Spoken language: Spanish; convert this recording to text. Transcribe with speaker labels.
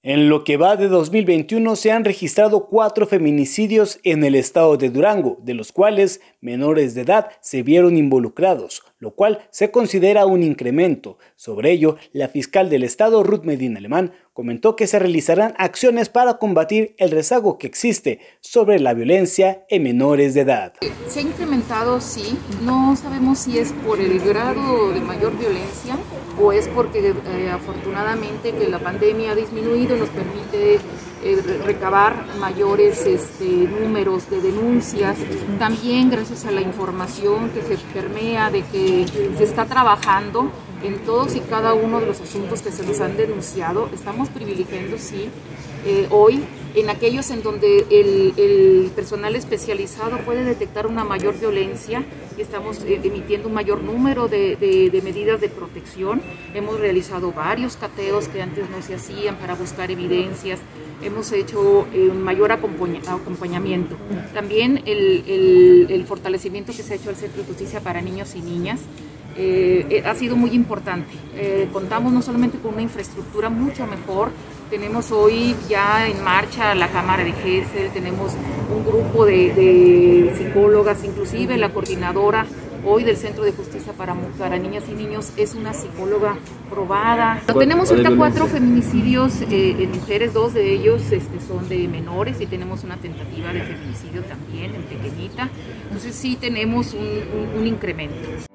Speaker 1: En lo que va de 2021 se han registrado 4 feminicidios en el estado de Durango, de los cuales menores de edad se vieron involucrados, lo cual se considera un incremento. Sobre ello, la fiscal del estado, Ruth Medina Alemán, comentó que se realizarán acciones para combatir el rezago que existe sobre la violencia en menores de edad.
Speaker 2: Se ha incrementado, sí, no sabemos si es por el grado de mayor violencia o es porque afortunadamente que la pandemia ha disminuido, nos permite recabar mayores números de denuncias, también gracias a la información que se permea de que se está trabajando en todos y cada uno de los asuntos que se nos han denunciado. Estamos privilegiando, sí, hoy en aquellos en donde el personal especializado puede detectar una mayor violencia y estamos emitiendo un mayor número de medidas de protección. Hemos realizado varios cateos que antes no se hacían para buscar evidencias. Hemos hecho un mayor acompañamiento. También el fortalecimiento que se ha hecho al Centro de Justicia para Niños y Niñas ha sido muy importante. Contamos no solamente con una infraestructura mucho mejor, tenemos hoy ya en marcha la Cámara de GESEL, tenemos un grupo de psicólogas, inclusive la coordinadora hoy del Centro de Justicia para Niñas y Niños es una psicóloga probada. Tenemos ahorita 4 feminicidios en mujeres, 2 de ellos son de menores y tenemos una tentativa de feminicidio también en pequeñita. Entonces sí tenemos un incremento.